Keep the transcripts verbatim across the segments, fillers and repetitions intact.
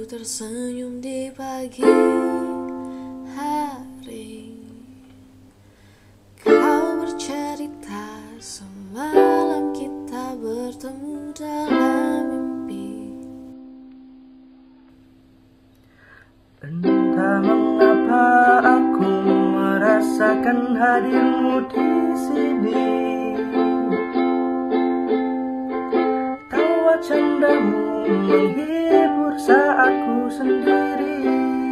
tersenyum di pagi hari. Kau bercerita semalam kita bertemu dalam mimpi. Entah mengapa aku merasakan hadirmu di sini. Tawa candamu menghibur saat ku sendiri.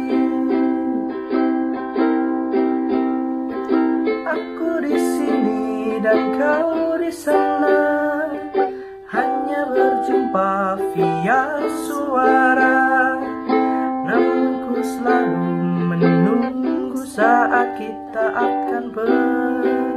Aku di sini dan kau di sana, hanya berjumpa via suara. Namun ku selalu menunggu saat kita akan pergi.